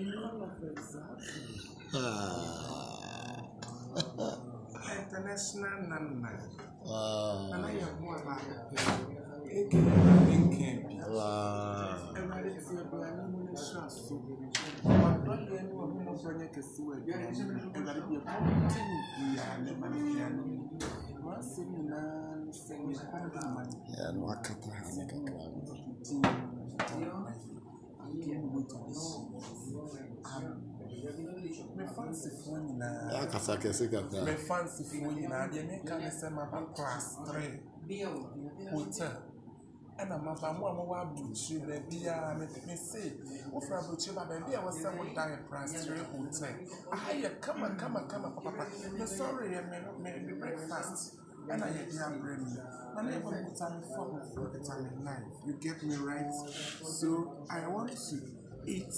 International Nana. And I have more like me fancy phone na me fancy phone na dey make am say my class 3 hotel and I'm about one more butcher baby me say what for butcher baby I was say what die class 3 hotel I come papa me sorry me breakfast and I had your brain and I never put on for vitamin 9 you get me right so I want to eat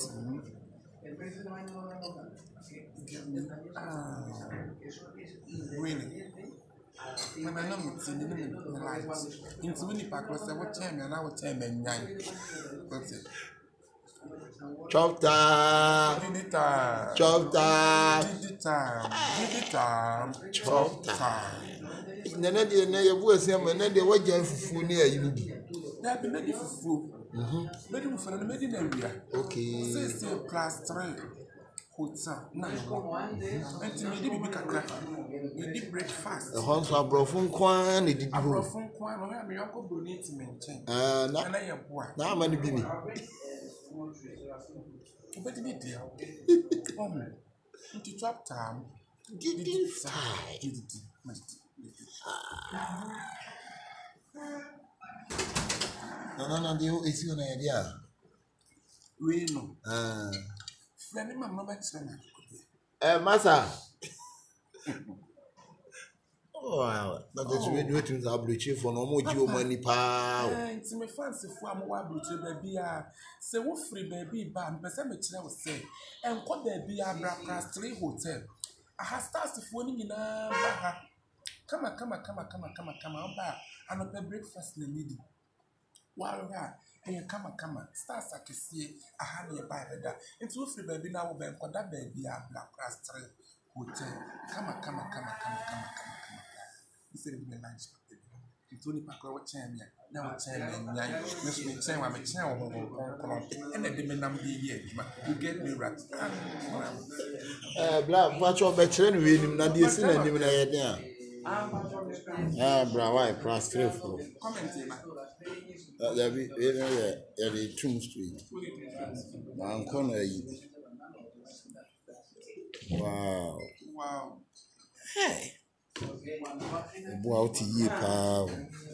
really when I know it's in the light into many pack was what time and I would tell me 9 that's it chop time nana de na ye bo asem na de wagya fufu ne ayi no bi na be medi fufu medi fufu na medi na wia okay say class 3 hotel na enti medi bibi kakra medi breakfast honso abrofo kwan ne didi abrofo kwan no ya me yoko donate me nchen na ye boa na ama ne bi ni obedi bi dia enti chop time didi style no, the is your idea. We know. Friend, mama, that's Massa. Oh, that is we do it in the blue for no more you money power. It's my fancy for a more blue baby. Say, what free baby, ban, but some child say, and what baby, a class 3 hotel. I have started phoning in a Come on, back. And a breakfast in the middle. While that, and come on, stars I can see a honey by that. It's too free baby now, Ben, for that baby, a black class 3 hotel. Come on. He said, "Me lunch, it's only pack our chain. Now, a chain, Miss me, chain, I'm a chain, and the demand be here. You get me right. Black, watch your veteran with him, not the sin and even I there. Bra, why, class 3 for there be a Tomb Street. I'm corner. Wow. Hey. Boy, out here, pal.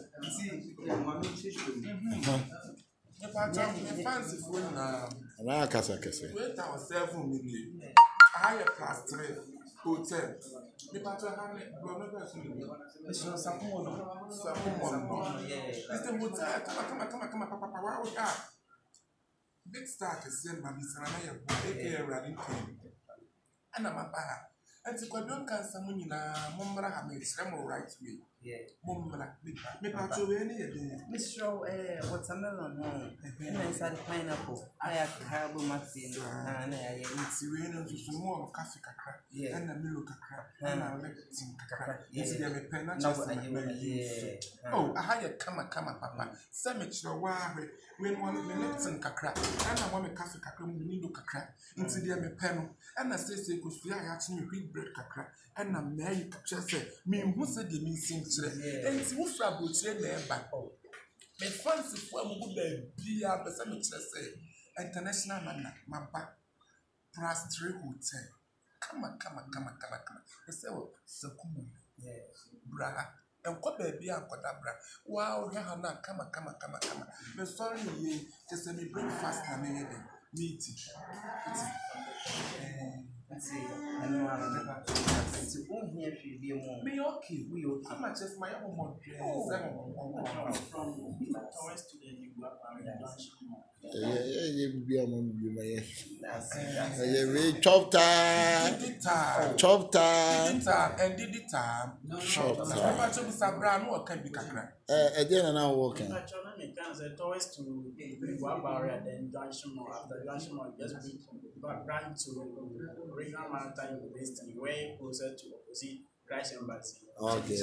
Fancy phone now. And I can't say. Wait, I was 7 million. Higher class 3 hotel. The pattern it's some come. Big star is sent by Miss Anaya, running and I'm a bar. And to Quadron can summon in a Mumbra have made some right way. Mumbra, me patrol any day. Miss Shaw, what's a melon? And I said pineapple. I have carbon maxine, and I it's raining to some more of Cassica crap, and a milk crap, and I'll let it sink crap. Yes, there may pen oh, I had come, papa. Cemetery, when one minute and crack, and I want a Cassica crap, we need to crack into the pen, and I say, because we are actually wheat bread crack, and I'm married, just say, me who said the missing today, and it's what's about there by all. My fancy for a good be up a cemetery say, international man, my back, plus 3 hotel. Come on. I say, so come on, bra. And what baby, I've got that bra. Wow, Hannah, come on. Me sorry, just let me breakfast and meet it. and here she be more. Me okay, we okay. How much is my own From Taurus to the chop time. And did it time. Chop time. How much of this brand or can be kakra? Again, and now walking. me can say towards to Yeboah barrier, then junction mall. After junction mall, just be back to regional maritime university, way closer to opposite Christ Embassy. Okay.